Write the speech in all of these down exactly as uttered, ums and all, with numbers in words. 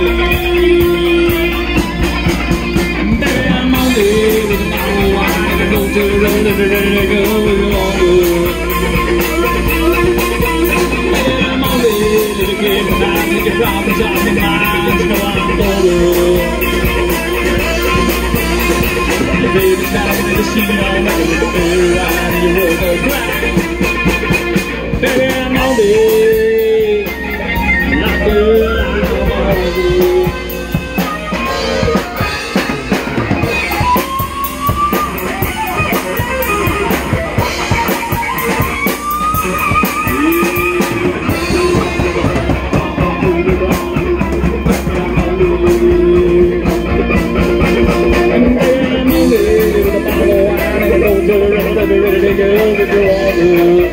Problems off your mind, so I'm going. Your baby's down with the scene on, making it feel right, and your world goes black. Baby, I'm on it, like a I'm on it. Ready to go with your water.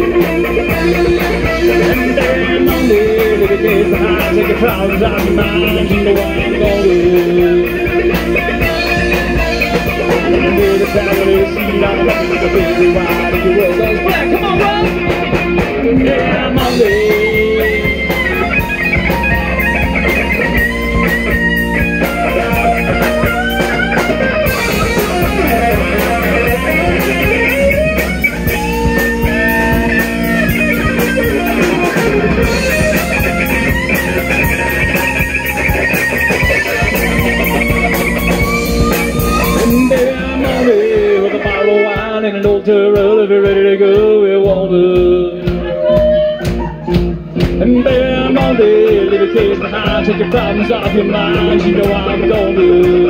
And then Monday, little days behind, take your problems out your mind, you know what I'm gonna do. And with a towel in the seat, I'm looking like a baby ride, and your world goes black. Come on, bro! Yeah, Monday. And an old turtle, if you're ready to go, we want to. And baby, I'm on there, leave your case behind, take your problems off your mind, you know I'm gonna do.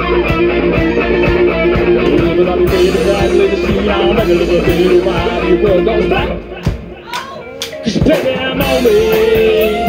Living on your baby, right, leave the sea on, like a little baby, why your world goes black. 'Cause baby, I'm on there.